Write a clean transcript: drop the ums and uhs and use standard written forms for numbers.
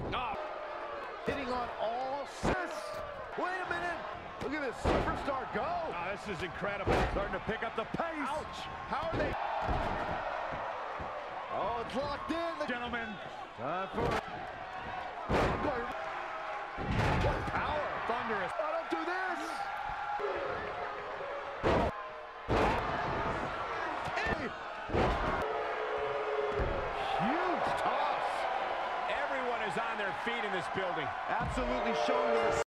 Oh. Hitting on all six. Wait a minute. Look at this superstar go. Oh, this is incredible. Starting to pick up the pace. Ouch. How are they? Oh, it's locked in. Gentlemen. Time for... What power. Thunderous. Oh, don't do this. Hey. Huge toss. Everyone is on their feet in this building. Absolutely showing the